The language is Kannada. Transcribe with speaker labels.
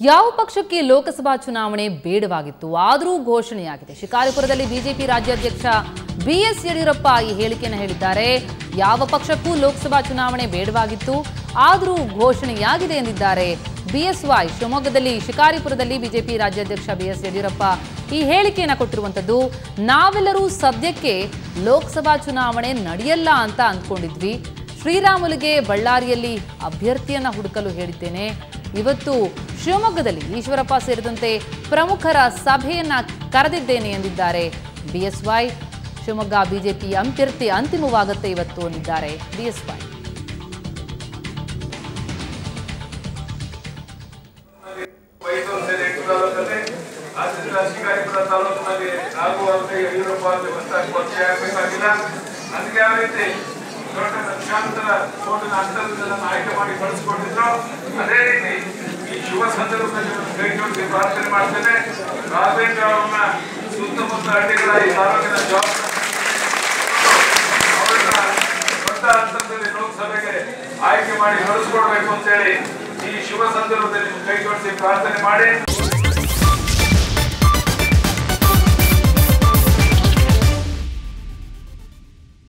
Speaker 1: ಯಾವ ಪಕ್ಷಕ್ಕೆ ಲೋಕಸಭಾ ಚುನಾವಣೆ ಬೇಡವಾಗಿತ್ತು ಆದರೂ ಘೋಷಣೆಯಾಗಿದೆ. ಶಿಕಾರಿಪುರದಲ್ಲಿ ಬಿಜೆಪಿ ರಾಜ್ಯಾಧ್ಯಕ್ಷ ಬಿಎಸ್ ಯಡಿಯೂರಪ್ಪ ಈ ಹೇಳಿಕೆಯನ್ನು ಹೇಳಿದ್ದಾರೆ. ಯಾವ ಪಕ್ಷಕ್ಕೂ ಲೋಕಸಭಾ ಚುನಾವಣೆ ಬೇಡವಾಗಿತ್ತು ಆದರೂ ಘೋಷಣೆಯಾಗಿದೆ ಎಂದಿದ್ದಾರೆ ಬಿಎಸ್ವೈ. ಶಿವಮೊಗ್ಗದಲ್ಲಿ ಶಿಕಾರಿಪುರದಲ್ಲಿ ಬಿಜೆಪಿ ರಾಜ್ಯಾಧ್ಯಕ್ಷ ಬಿಎಸ್ ಯಡಿಯೂರಪ್ಪ ಈ ಹೇಳಿಕೆಯನ್ನು ಕೊಟ್ಟಿರುವಂತದ್ದು. ನಾವೆಲ್ಲರೂ ಸದ್ಯಕ್ಕೆ ಲೋಕಸಭಾ ಚುನಾವಣೆ ನಡೆಯಲ್ಲ ಅಂತ ಅಂದ್ಕೊಂಡಿದ್ವಿ. ಶ್ರೀರಾಮುಲುಗೆ ಬಳ್ಳಾರಿಯಲ್ಲಿ ಅಭ್ಯರ್ಥಿಯನ್ನ ಹುಡುಕಲು ಹೇಳಿದ್ದೇನೆ. ಇವತ್ತು ಶಿವಮೊಗ್ಗದಲ್ಲಿ ಈಶ್ವರಪ್ಪ ಸೇರಿದಂತೆ ಪ್ರಮುಖರ ಸಭೆಯನ್ನ ಕರೆದಿದ್ದೇನೆ ಎಂದಿದ್ದಾರೆ ಬಿಎಸ್ವೈ. ಶಿವಮೊಗ್ಗ ಬಿಜೆಪಿ ಅಭ್ಯರ್ಥಿ ಅಂತಿಮವಾಗುತ್ತೆ ಇವತ್ತು ಎಂದಿದ್ದಾರೆ ಬಿಎಸ್ವೈ.
Speaker 2: ಅದೇ ರೀತಿ ಈ ಶುಭ ಸಂದರ್ಭದಲ್ಲಿ ಕೈ ಜೋಡಿಸಿ ಪ್ರಾರ್ಥನೆ ಮಾಡ್ತೇನೆ. ರಾಘವೇಂದ್ರ ಅವರನ್ನ ಸುತ್ತಮುತ್ತ ಹಳ್ಳಿಗಳ ಈ ತಾಲೂಕಿನ ಜವಾಬ್ದಾರಿ ದೊಡ್ಡ ಅಂತರದಲ್ಲಿ ಲೋಕಸಭೆಗೆ ಆಯ್ಕೆ ಮಾಡಿ ಕಳಿಸ್ಕೊಡ್ಬೇಕು ಅಂತ ಹೇಳಿ ಈ ಶುಭ ಸಂದರ್ಭದಲ್ಲಿ ಕೈ ಜೋಡಿಸಿ ಪ್ರಾರ್ಥನೆ ಮಾಡಿ